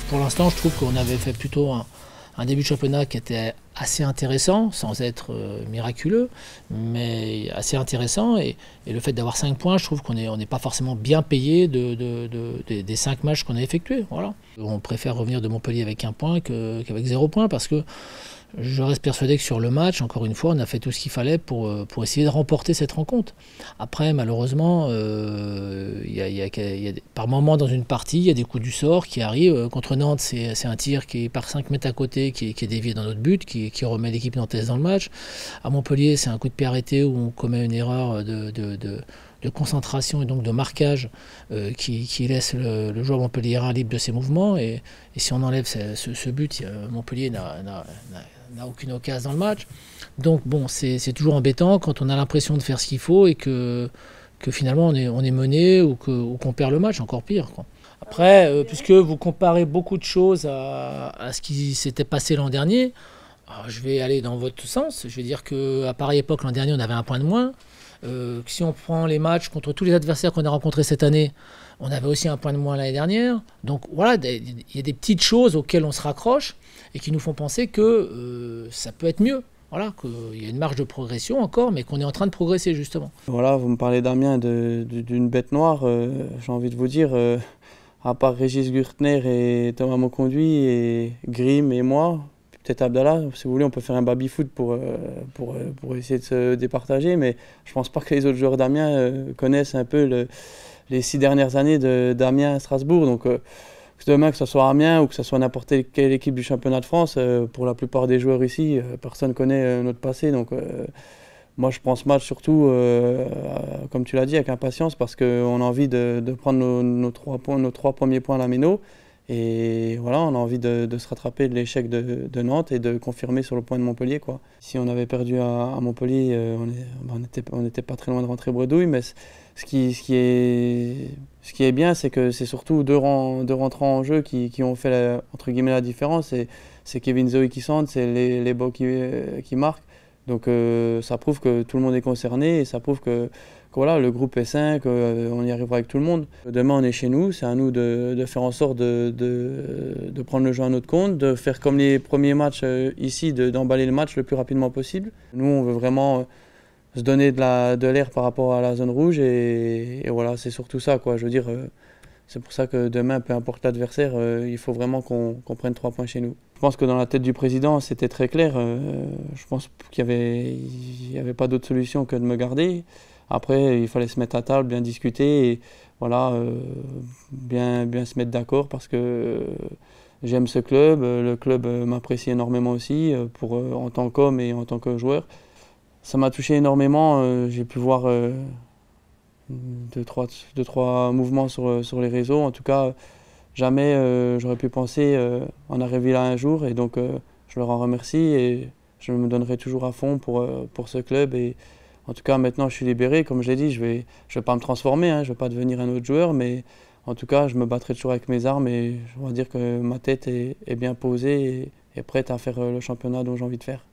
Pour l'instant, je trouve qu'on avait fait plutôt un début de championnat qui était assez intéressant, sans être miraculeux, mais assez intéressant. Et le fait d'avoir 5 points, je trouve qu'on n'est pas forcément bien payé des 5 matchs qu'on a effectués. Voilà. On préfère revenir de Montpellier avec 1 point qu'avec 0 point, parce que je reste persuadé que sur le match, encore une fois, on a fait tout ce qu'il fallait pour essayer de remporter cette rencontre. Après, malheureusement, par moment dans une partie, il y a des coups du sort qui arrivent. Contre Nantes, c'est un tir qui est par 5 mètres à côté, qui est dévié dans notre but, qui remet l'équipe nantaise dans le match. À Montpellier, c'est un coup de pied arrêté où on commet une erreur de concentration et donc de marquage qui laisse le joueur montpelliérain libre de ses mouvements. Et si on enlève ce but, Montpellier n'a aucune occasion dans le match. Donc bon, c'est toujours embêtant quand on a l'impression de faire ce qu'il faut et que finalement on est mené ou qu'on perd le match, encore pire, quoi. Après, puisque vous comparez beaucoup de choses à ce qui s'était passé l'an dernier, je vais aller dans votre sens. Je vais dire qu'à pareille époque, l'an dernier, on avait 1 point de moins. Si on prend les matchs contre tous les adversaires qu'on a rencontrés cette année, on avait aussi 1 point de moins l'année dernière. Donc voilà, il y a des petites choses auxquelles on se raccroche et qui nous font penser que ça peut être mieux. Voilà, qu'il y a une marge de progression encore, mais qu'on est en train de progresser justement. Voilà, vous me parlez d'Amiens, d'une bête noire. J'ai envie de vous dire, à part Régis Gürtner et Thomas Moconduit et Grimm et moi, peut-être Abdallah, si vous voulez, on peut faire un baby-foot pour essayer de se départager, mais je ne pense pas que les autres joueurs d'Amiens connaissent un peu les 6 dernières années d'Amiens à Strasbourg. Donc demain, que ce soit Amiens ou que ce soit n'importe quelle équipe du championnat de France, pour la plupart des joueurs ici, personne ne connaît notre passé. Donc moi, je prends ce match surtout, comme tu l'as dit, avec impatience, parce qu'on a envie de prendre nos 3 premiers points à la Méno. Et voilà, on a envie de se rattraper de l'échec de Nantes et de confirmer sur le point de Montpellier, quoi. Si on avait perdu à Montpellier, on n'était pas très loin de rentrer bredouille, mais ce qui est bien, c'est que c'est surtout deux rentrants en jeu qui ont fait entre guillemets la différence. C'est Kevin Zoe qui centre, c'est les Beaux qui marquent. Donc ça prouve que tout le monde est concerné et ça prouve que voilà, le groupe est sain, qu'on y arrivera avec tout le monde. Demain, on est chez nous, c'est à nous de faire en sorte de prendre le jeu à notre compte, de faire comme les premiers matchs ici, d'emballer le match le plus rapidement possible. Nous, on veut vraiment se donner de l'air par rapport à la zone rouge et voilà, c'est surtout ça, quoi. Je veux dire, c'est pour ça que demain, peu importe l'adversaire, il faut vraiment qu'on prenne 3 points chez nous. Je pense que dans la tête du président, c'était très clair. Je pense qu'il n'y avait pas d'autre solution que de me garder. Après, il fallait se mettre à table, bien discuter et voilà, bien se mettre d'accord parce que j'aime ce club. Le club m'apprécie énormément aussi en tant qu'homme et en tant que joueur. Ça m'a touché énormément. J'ai pu voir 2-3 mouvements sur les réseaux. En tout cas, jamais j'aurais pu penser en arriver là un jour. Et donc, je leur en remercie et je me donnerai toujours à fond pour ce club. Et en tout cas, maintenant, je suis libéré. Comme je l'ai dit, je vais pas me transformer, hein, je ne vais pas devenir un autre joueur. Mais en tout cas, je me battrai toujours avec mes armes et je dois dire que ma tête est bien posée et prête à faire le championnat dont j'ai envie de faire.